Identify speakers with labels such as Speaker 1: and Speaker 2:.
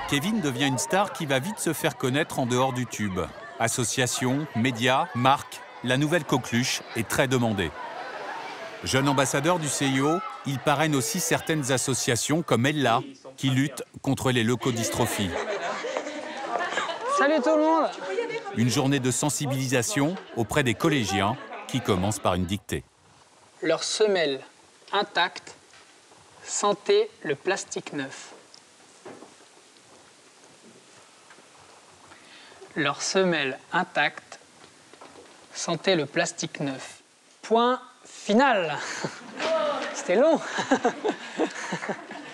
Speaker 1: Kevin devient une star qui va vite se faire connaître en dehors du tube. Associations, médias, marques, la nouvelle coqueluche est très demandée. Jeune ambassadeur du CIO, il parraine aussi certaines associations comme Ella, qui luttent contre les leucodystrophies.
Speaker 2: Salut tout le monde!
Speaker 1: Une journée de sensibilisation auprès des collégiens qui commence par une dictée.
Speaker 2: Leur semelle intacte, sentez le plastique neuf. Leur semelle intacte, sentez le plastique neuf. Point final. C'était long.